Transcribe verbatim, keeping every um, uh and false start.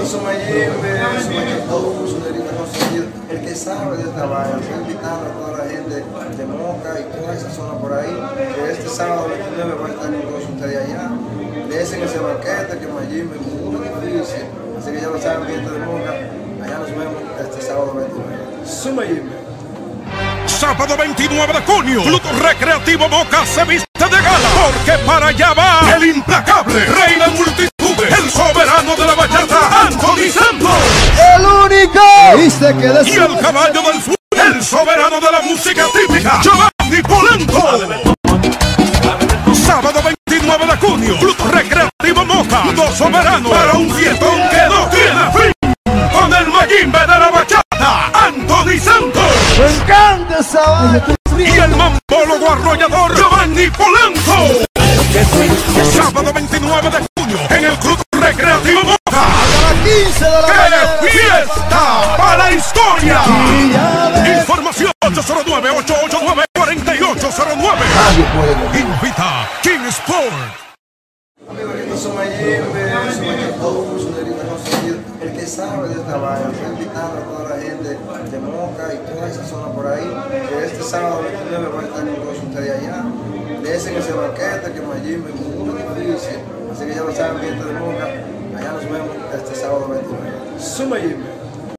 Sumayimbe, Sumayimbe, su delito conseguido. El que sabe de esta vaina, estoy invitando a toda la gente de Moca y toda esa zona por ahí, que este sábado veintinueve va a estar con todos ustedes allá. Desen ese banquete que Mayimbe es muy difícil, así que ya lo saben, gente de Moca, allá nos vemos este sábado veintinueve. Sumayimbe. Sábado veintinueve de junio, Club Recreativo Moca se viste de gala, porque para allá va el implacable rey de multitudes, el soberano de la bachata, Anthony Santos. ¡El único! ¿Viste que de Y el caballo del sur, el soberano de la música típica, Giovanni Polanco. Sábado veintinueve de junio, Club Recreativo Moca, dos soberanos para un fiestón que no tiene fin, con el Mayimbe de la bachata, Anthony Santos. ¡Me encanta esa vaina! Y el mambólogo arrollador, Giovanni Polanco. Sábado veintinueve de junio, en el Club Recreativo Moca. A las quince de la mañana. ¡Qué fiesta para la historia! Información ocho cero nueve, ocho ocho nueve, cuatro ocho cero nueve. Invita King Sport. Amigos, aquí está Sumayimbe, Sumayimbe, su delito conseguido. El que sabe de esta vaina, estoy invitando a toda la gente de Moca y toda esa zona por ahí, que este sábado veintinueve va a estar con todos ustedes allá. Desen ese banquete que Mayimbe es muy difícil, así que ya lo saben, gente de Moca, allá nos vemos este sábado veintinueve. Sumayimbe.